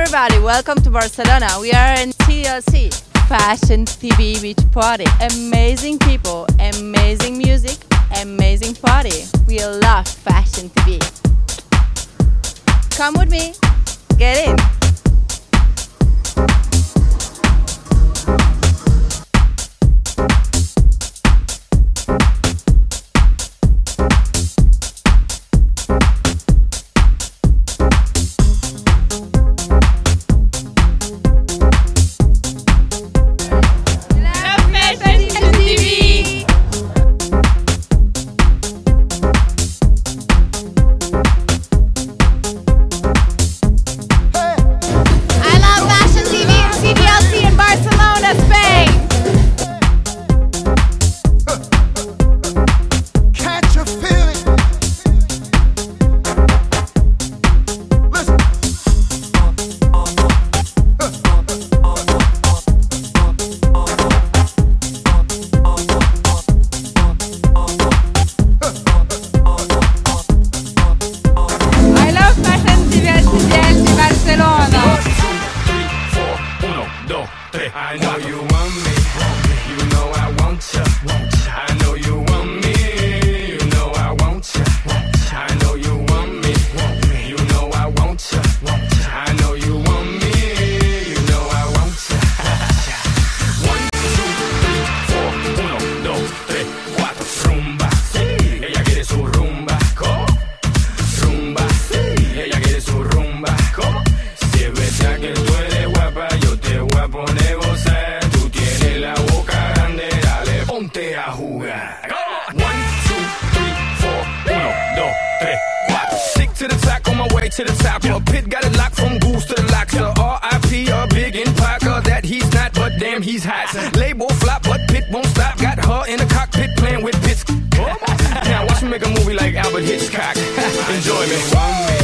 everybody, welcome to Barcelona. We are in TLC, Fashion TV Beach Party. Amazing people, amazing music, amazing party. We love Fashion TV. Come with me, get in. I know you want me, you know I want ya. I know you want me, you know I want ya. I know you want me, you know I want ya. I know you want me, you know I want ya. 1, 2, 3, 4, 1, 2, 3, 4, rumba. Ella quiere su rumba, ¿cómo? Rumba, ella quiere su rumba, ¿cómo? Si es verdad que tú eres guapa, yo te voy a poner gozar. Tú tienes la boca grande, dale, ponte a jugar. 1, 2, 3, 4, 1, 2, 3, 4. Stick to the track on my way to the top. A pit got it locked from goose to the locks. R.I.P. a big in Parker that he's not, but damn he's hot. Label flop, but Pit won't stop. Got her in the cockpit playing with bits. Now watch me make a movie like Albert Hitchcock. Enjoy me.